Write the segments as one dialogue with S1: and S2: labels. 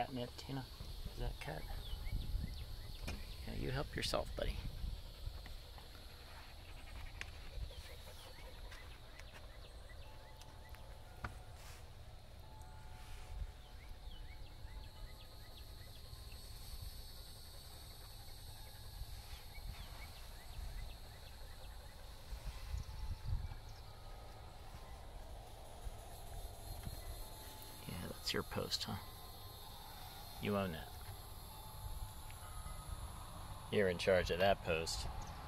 S1: catnip, Tina? Is that cat? Yeah, you help yourself, buddy. Yeah, that's your post, huh? You own that. You're in charge of that post.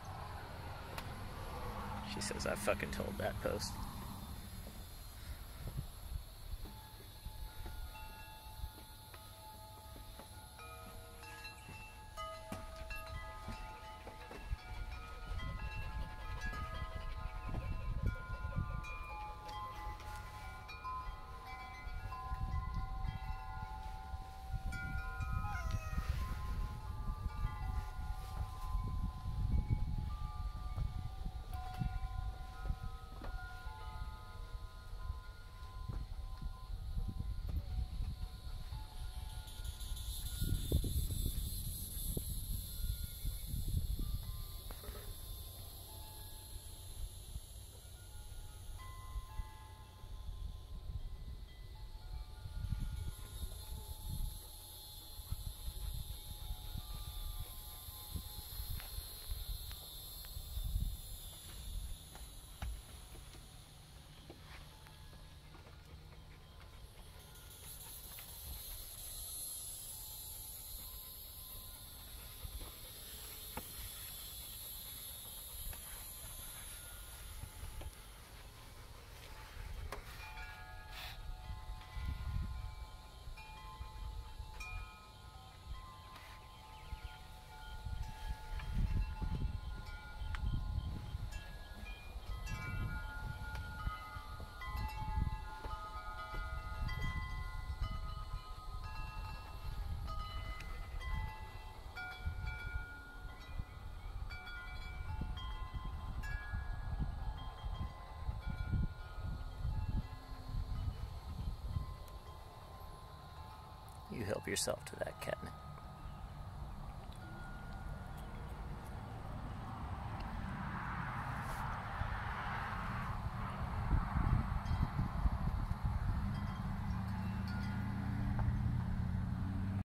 S1: She says, I fucking told that post. You help yourself to that catnip.